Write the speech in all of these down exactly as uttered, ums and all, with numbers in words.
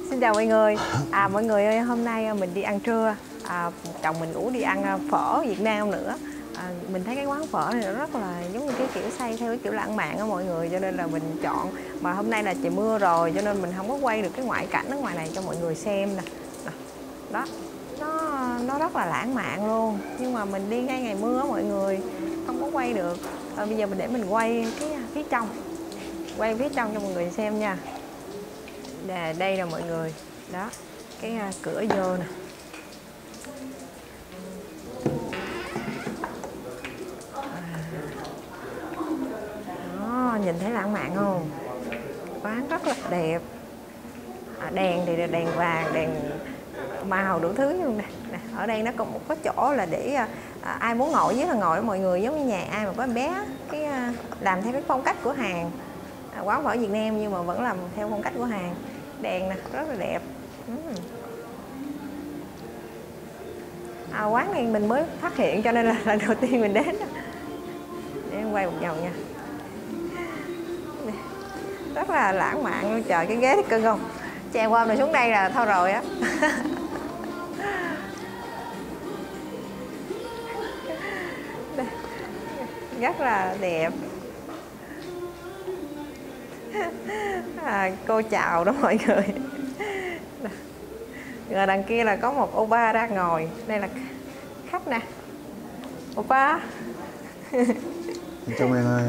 Xin chào mọi người. À mọi người ơi, hôm nay mình đi ăn trưa. À, chồng mình cũng đi ăn phở Việt Nam nữa. À, mình thấy cái quán phở này nó rất là giống như cái kiểu xây theo cái kiểu lãng mạn á mọi người, cho nên là mình chọn. Mà hôm nay là trời mưa rồi cho nên mình không có quay được cái ngoại cảnh ở ngoài này cho mọi người xem nè. Đó, nó nó rất là lãng mạn luôn, nhưng mà mình đi ngay ngày mưa á mọi người, không có quay được. À, bây giờ mình để mình quay cái phía trong, quay phía trong cho mọi người xem nha. Đây, đây là mọi người, đó cái uh, cửa vô nè. Đó, nhìn thấy lãng mạn không? Quán rất là đẹp. À, đèn thì là đèn vàng, đèn màu đủ thứ luôn nè. Nè, ở đây nó còn một cái chỗ là để à, ai muốn ngồi với là ngồi, mọi người giống như nhà ai mà có em bé, cái à, làm theo cái phong cách của Hàn. À, quán phở Việt Nam nhưng mà vẫn làm theo phong cách của Hàn. Đèn nè rất là đẹp. uhm. À, quán này mình mới phát hiện cho nên là lần đầu tiên mình đến. Để em quay một vòng nha. Rất là lãng mạn luôn, trời cái ghế thì cưng không, treo qua rồi xuống đây là thôi rồi á. Rất là đẹp. À, cô chào đó mọi người. Rồi đằng kia là có một oppa đang ngồi, đây là khách nè. Oppa. Chào mọi người.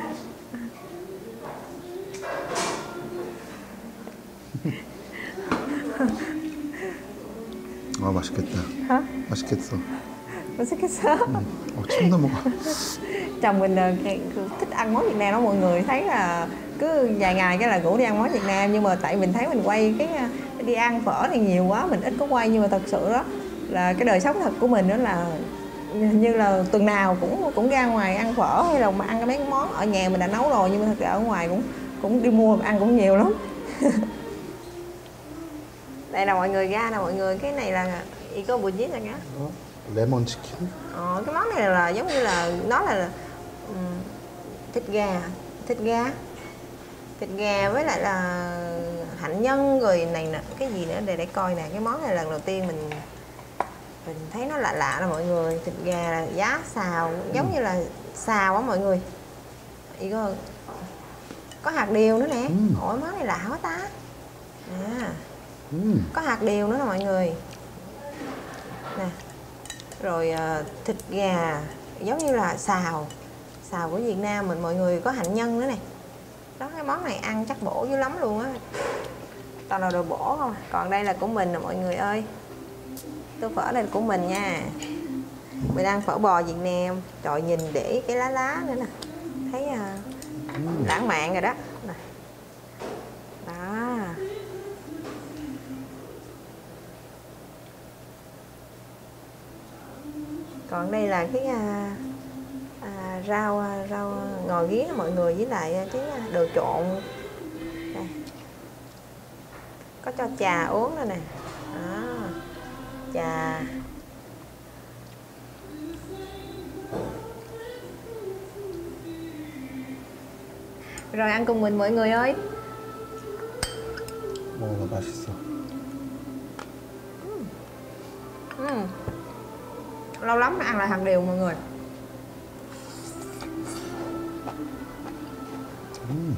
아 맛있겠다. Hả? 맛있겠어. 맛있겠어. 응. 어, 처음 먹어. Chồng mình thích ăn món Việt Nam đó mọi người, thấy là cứ vài ngày cái là rủ đi ăn món Việt Nam, nhưng mà tại mình thấy mình quay cái đi ăn phở thì nhiều quá mình ít có quay, nhưng mà thật sự đó là cái đời sống thật của mình đó là như là tuần nào cũng cũng ra ngoài ăn phở, hay là mà ăn cái mấy món ở nhà mình đã nấu rồi, nhưng mà thật ra ở ngoài cũng cũng đi mua ăn cũng nhiều lắm. Đây là mọi người ra nè mọi người, cái này là 이거 뭐지 nhá? 레몬 치킨. Ờ, cái món này là giống như là nó là um, thịt gà, thịt gà, thịt gà với lại là hạnh nhân rồi này nè, cái gì nữa để để coi nè, cái món này lần đầu tiên mình mình thấy nó lạ lạ là mọi người, thịt gà là giá xào giống ừ. như là xào á mọi người. 이거 có hạt điều nữa nè. Ừ. Ủa món này lạ quá ta. À. Ừ. Có hạt điều nữa nè mọi người. Nè. Rồi uh, thịt gà giống như là xào xào của Việt Nam mình mọi người, có hạnh nhân nữa này. Đó, cái món này ăn chắc bổ dữ lắm luôn á. Toàn là đồ bổ không. Còn đây là của mình nè mọi người ơi. Tô phở đây là của mình nha. Mình ăn phở bò Việt Nam. Trời, nhìn để cái lá lá nữa nè. Thấy uh, lãng mạn rồi đó. Nè. Đó. Còn đây là cái à, à, rau rau ngò ghía mọi người, với lại cái đồ trộn. Đây. Có cho trà uống nữa nè. Đó. Trà. Rồi ăn cùng mình mọi người ơi. 먹어봐, 맛있어. uhm. Uhm. Lâu lắm ăn lại hạt điều mọi người. 음.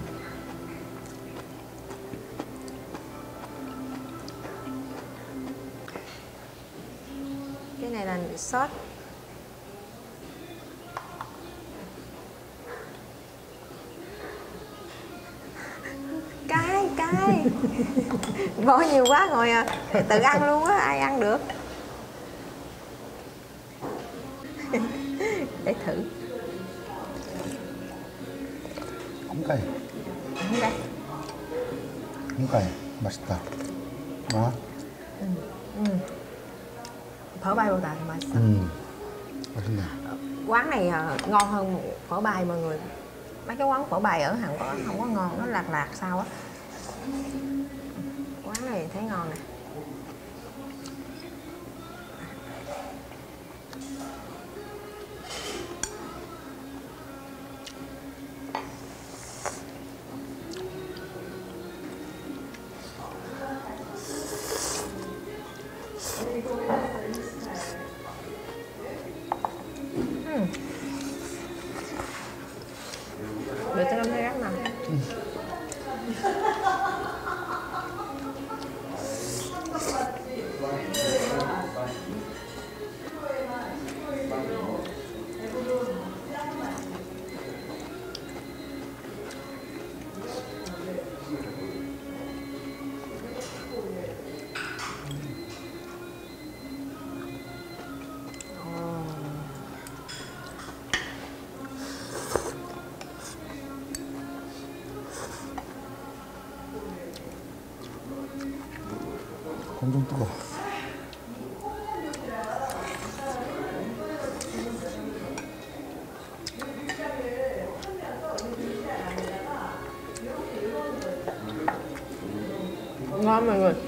Cái này là sốt. Cay cay. Bỏ nhiều quá rồi à. Tự ăn luôn á, ai ăn được. Để thử. không cay. Không cay. không cay. 맛있다. ngon. Ừ. Ừ. Phở bay bầu tạt mà. Ừ. 맛있네. Quán này ngon hơn phở bay mọi người. Mấy cái quán phở bay ở Hàn Quốc không có ngon, nó lạc lạc sao á. Quán này thấy ngon nè. Ừ. Để cho em thấy rất nào. Ừ. 엄청 뜨거워. Ngon mọi người.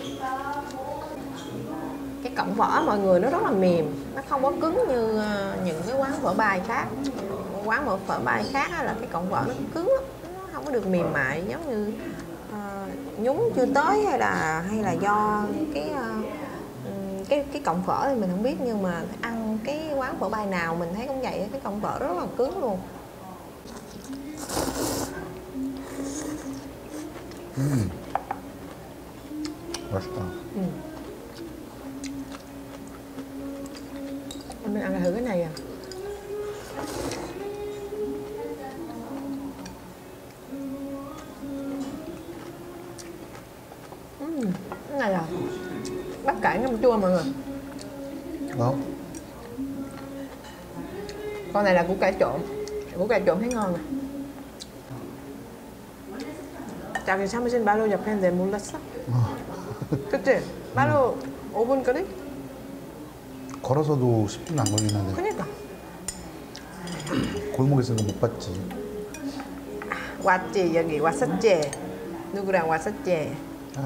Cái cọng phở mọi người nó rất là mềm, nó không có cứng như những cái quán phở bài khác. Quán phở phở bài khác là cái cọng phở nó cứng, nó không có được mềm mại giống như uh, nhúng chưa tới hay là hay là do cái uh, cái cái cọng phở thì mình không biết, nhưng mà ăn cái quán phở bài nào mình thấy cũng vậy, cái cọng phở rất là cứng luôn. 음, 맛있다. Ừ. Mình ăn thử cái này à. Ừ. Cái này là bắp cải ngâm chua mọi người. Đó. Con này là củ cải trộn. Củ cải trộn thấy ngon nè. 자기 사무실 바로 옆인데 몰랐어? 그치? 바로 오 분 거리? 걸어서도 십 분 안 걸리긴 한데 그니까. 골목에서는 못 봤지. 왔지 여기 왔었지. 누구랑 왔었지. 아.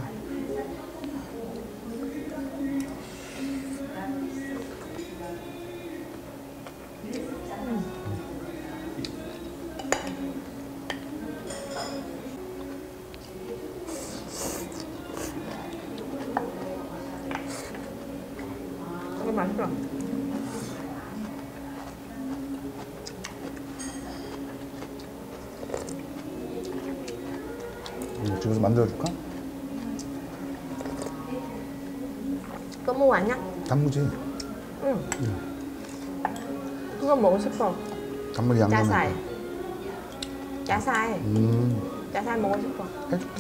이거 맛있어. 이거 집에서 만들어줄까? có mua quả nhá. 단무지. 응. 응. 그거 먹고 싶어. 단무지 양념. 짜살. 짜살. 음. 짜살 먹고 싶어. 해줄게.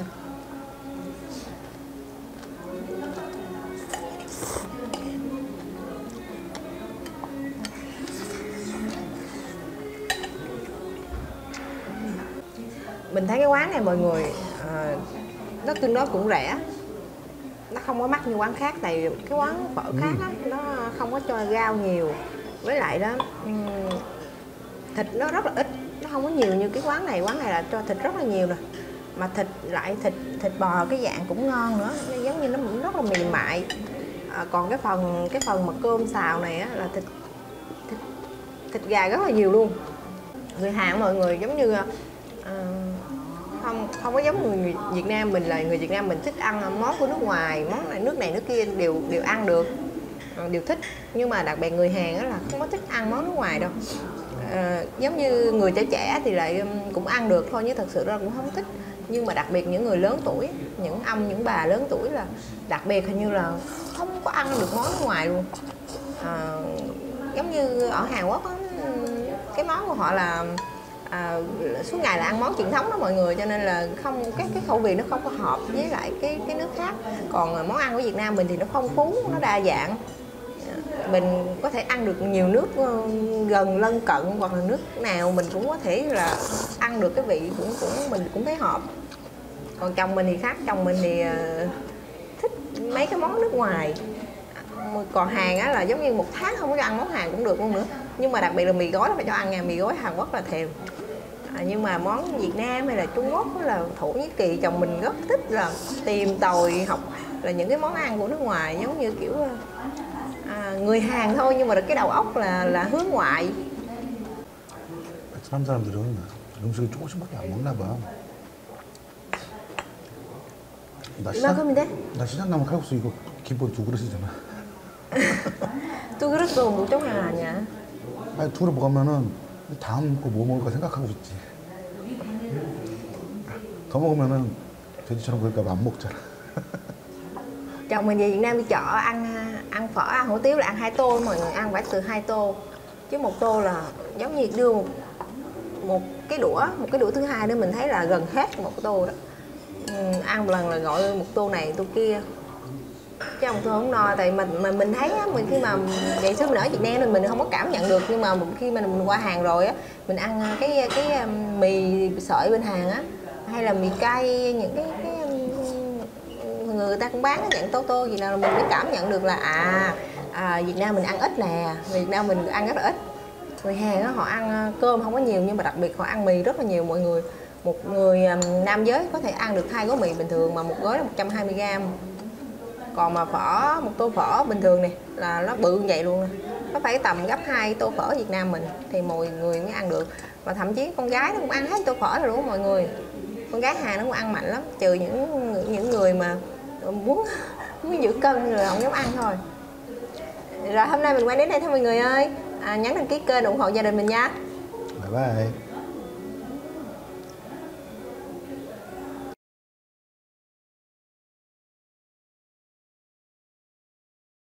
Mình thấy cái quán này mọi người uh, nó tương đối cũng rẻ, nó không có mắc như quán khác, tại cái quán phở khác á, nó không có cho rau nhiều, với lại đó um, thịt nó rất là ít, nó không có nhiều như cái quán này. Quán này là cho thịt rất là nhiều rồi, mà thịt lại thịt thịt bò cái dạng cũng ngon nữa, giống như nó cũng rất là mềm mại. À, còn cái phần cái phần mà cơm xào này á, là thịt thịt thịt gà rất là nhiều luôn. Người Hàn mọi người giống như uh, không không có giống người Việt Nam mình, là người Việt Nam mình thích ăn món của nước ngoài, món này nước này nước kia đều đều ăn được, đều thích. Nhưng mà đặc biệt người Hàn là không có thích ăn món nước ngoài đâu. À, giống như người trẻ trẻ thì lại cũng ăn được thôi, nhưng thật sự ra cũng không thích. Nhưng mà đặc biệt những người lớn tuổi, những ông những bà lớn tuổi là đặc biệt hình như là không có ăn được món nước ngoài luôn. À, giống như ở Hàn Quốc á, cái món của họ là à, suốt ngày là ăn món truyền thống đó mọi người, cho nên là không cái cái khẩu vị nó không có hợp với lại cái cái nước khác. Còn món ăn của Việt Nam mình thì nó phong phú, nó đa dạng, mình có thể ăn được nhiều nước gần lân cận, hoặc là nước nào mình cũng có thể là ăn được cái vị cũng cũng mình cũng thấy hợp. Còn chồng mình thì khác, chồng mình thì uh, thích mấy cái món nước ngoài. Còn Hàn á là giống như một tháng không có cho ăn món Hàn cũng được luôn nữa. Nhưng mà đặc biệt là mì gói là phải cho ăn nha, mì gói Hàn Quốc là thèm. À, nhưng mà món Việt Nam hay là Trung Quốc hay là Thổ Nhĩ Kỳ, chồng mình rất thích là tìm tòi học là những cái món ăn của nước ngoài, giống như kiểu à, người Hàn thôi nhưng mà cái đầu óc là là hướng ngoại. 베트남 사람들은 음식을 조금씩밖에 안 먹나 봐. 나 시장, 나 시장 가면 칼국수 이거 기본 두 그릇이잖아. Tôi rất buồn một chút là nha. 아니 둘이 먹으면은 다음 거 뭐 먹을까 생각하고 있지. 더 먹으면은 돼지처럼 그럴까 봐 안 먹잖아. Chồng mình về Việt Nam đi chợ ăn ăn phở, ăn hủ tiếu là ăn hai tô, mọi người ăn phải từ hai tô. Chứ một tô là giống như đưa một, một cái đũa, một cái đũa thứ hai nữa mình thấy là gần hết một cái tô đó. Ừ, ăn một lần là gọi một tô này tô kia. Chứ ông tôi không no, tại mình mà mình thấy á, mình khi mà ngày xưa mình ở Việt Nam thì mình không có cảm nhận được, nhưng mà khi mà mình qua Hàn rồi á, mình ăn cái cái um, mì sợi bên Hàn á, hay là mì cay, những cái, cái um, người ta cũng bán cái dạng tô tô gì nào mình mới cảm nhận được là à, à Việt Nam mình ăn ít nè, Việt Nam mình ăn rất là ít. Người Hàn á, họ ăn cơm không có nhiều nhưng mà đặc biệt họ ăn mì rất là nhiều mọi người. Một người um, nam giới có thể ăn được hai gói mì bình thường mà một gói là một trăm hai mươi gram. Còn mà phở, một tô phở bình thường này là nó bự như vậy luôn nè. Nó phải tầm gấp hai tô phở Việt Nam mình thì mọi người mới ăn được. Và thậm chí con gái nó cũng ăn hết tô phở rồi đúng không mọi người. Con gái Hàn nó cũng ăn mạnh lắm, trừ những những người mà muốn muốn giữ cân rồi không dám ăn thôi. Rồi hôm nay mình quay đến đây thôi mọi người ơi. À, nhấn đăng ký kênh ủng hộ gia đình mình nha. Bye bye.